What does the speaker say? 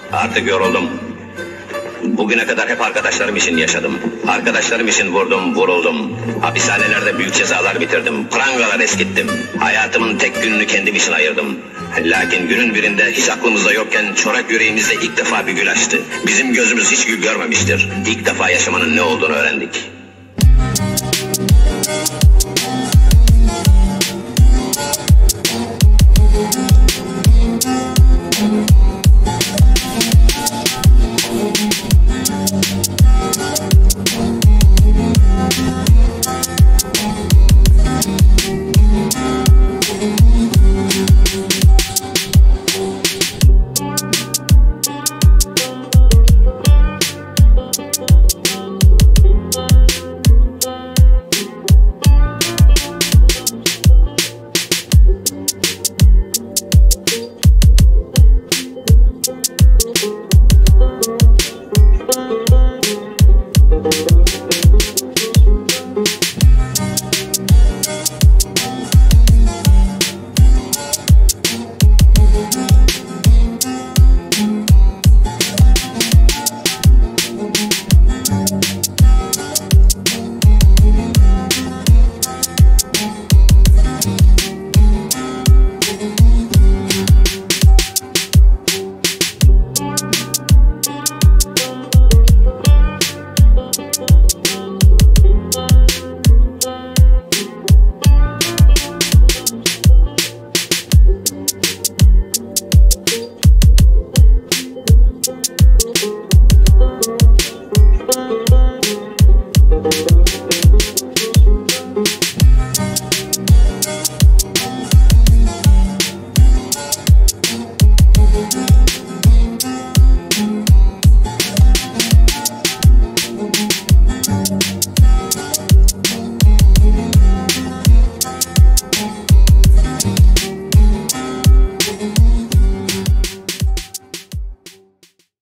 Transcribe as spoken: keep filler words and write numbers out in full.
Artık yoruldum. Bugüne kadar hep arkadaşlarım için yaşadım. Arkadaşlarım için vurdum, vuruldum. Hapishanelerde büyük cezalar bitirdim. Prangalar eskittim. Hayatımın tek gününü kendim için ayırdım. Lakin günün birinde hiç aklımızda yokken çorak yüreğimizde ilk defa bir gül açtı. Bizim gözümüz hiç gül görmemiştir. İlk defa yaşamanın ne olduğunu öğrendik.